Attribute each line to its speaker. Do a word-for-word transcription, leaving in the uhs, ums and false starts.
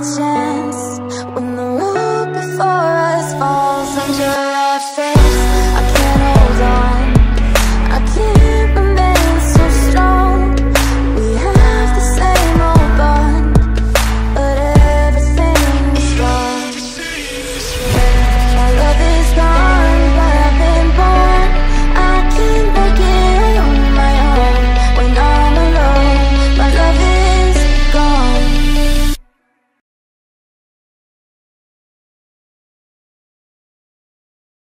Speaker 1: chance when the road before us falls under our feet.